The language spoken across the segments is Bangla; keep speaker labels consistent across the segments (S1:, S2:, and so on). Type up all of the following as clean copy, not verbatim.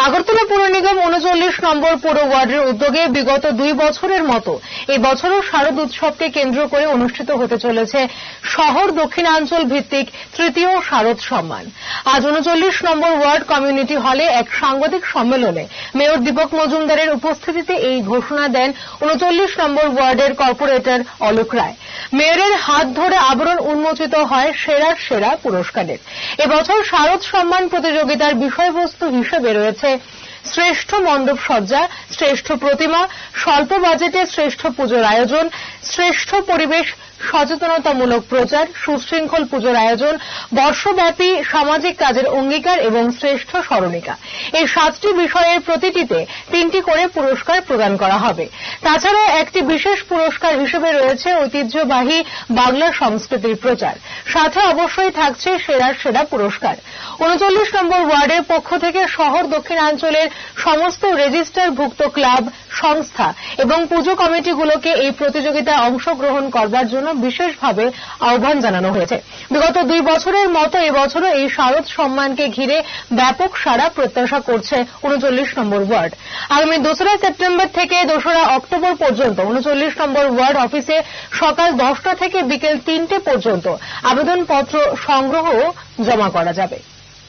S1: আগরতলা পুর নিগম ৩৯ নম্বর পৌর ওয়ার্ডের উদ্যোগে বিগত ২ বছরের মতো এই বছরও শারদ উৎসবকে কেন্দ্র করে অনুষ্ঠিত হতে চলেছে শহর দক্ষিণাঞ্চল ভিত্তিক তৃতীয় শারদ সম্মান। আজ ৩৯ নম্বর ওয়ার্ড কমিউনিটি হলে এক সাংবাদিক সম্মেলনে মেয়র দীপক মজুমদারের উপস্থিতিতে এই ঘোষণা দেন ৩৯ নম্বর ওয়ার্ডের কর্পোরেটর অলোক রায়। মেয়রের হাত ধরে আবরণ উন্মোচিত হয় সেরার সেরা পুরস্কারের। এবছর শারদ সম্মান প্রতিযোগিতার বিষয়বস্তু হিসেবে রয়েছে শ্রেষ্ঠ মণ্ডপ সজ্জা, শ্রেষ্ঠ প্রতিমা, স্বল্প বাজেটে শ্রেষ্ঠ পুজোর আয়োজন, শ্রেষ্ঠ পরিবেশ সচেতনতামূলক প্রচার, সুশৃঙ্খল পুজোর আয়োজন, বর্ষব্যাপী সামাজিক কাজের অঙ্গীকার এবং শ্রেষ্ঠ স্মরণিকা। এই 7টি বিষয়ের প্রতিটিতে 3টি করে পুরস্কার প্রদান করা হবে। তাছাড়াও একটি বিশেষ পুরস্কার হিসেবে রয়েছে ঐতিহ্যবাহী বাংলা সংস্কৃতির প্রচার। সাথে অবশ্যই থাকছে সেরার সেরা পুরস্কার। ৩৯ নম্বর ওয়ার্ডের পক্ষ থেকে শহর দক্ষিণাঞ্চলের সমস্ত রেজিস্টারভুক্ত ক্লাব, সংস্থা এবং পুজো কমিটিগুলোকে এই প্রতিযোগিতায় অংশগ্রহণ করবার জন্য বিশেষভাবে আহ্বান জানানো হয়েছে। বিগত 2 বছরের মতো এবছরও এই শারদ সম্মানকে ঘিরে ব্যাপক সাড়া প্রত্যাশা করছে ৩৯ নম্বর ওয়ার্ড। আগামী 2রা সেপ্টেম্বর থেকে 2রা অক্টোবর পর্যন্ত ৩৯ নম্বর ওয়ার্ড অফিসে সকাল 10টা থেকে বিকেল 3টে পর্যন্ত আবেদনপত্র সংগ্রহ জমা করা যাবে।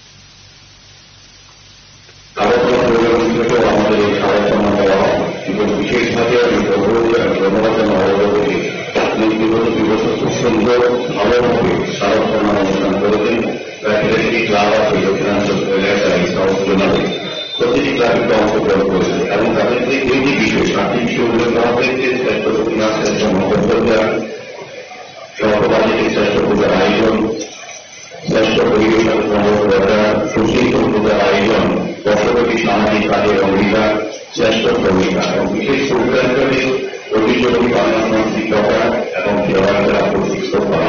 S2: বিশেষভাবে খুব সুন্দর ভালোভাবে শারদ সম্মান অনুষ্ঠান করেছেন। প্রতিটি ক্লাব আছে দক্ষিণাঞ্চল এলাকায় প্রতিটি ক্লাবকে অংশগ্রহণ করেছে এবং তাদের যে 3টি বিষয় 7টি বিষয় উল্লেখ করা হয়েছে। শ্রেষ্ঠ প্রতিমা, শ্রেষ্ঠ মণ্ডপ সজ্জা, স্বল্প বাজেটে শ্রেষ্ঠ পূজার আয়োজন, শ্রেষ্ঠ পরিবেশ প্রচার, সুশৃঙ্খল পূজার আয়োজন, বর্ষব্যাপী সামাজিক কাজের অঙ্গীকার, শ্রেষ্ঠ ভূমিকা এবং বিশেষ পুরস্কার হিসেবে ঐতিহ্যবাহী বাংলা সংস্কৃতি প্রচার এবং দেওয়াল করা প্রতিষ্ঠা করা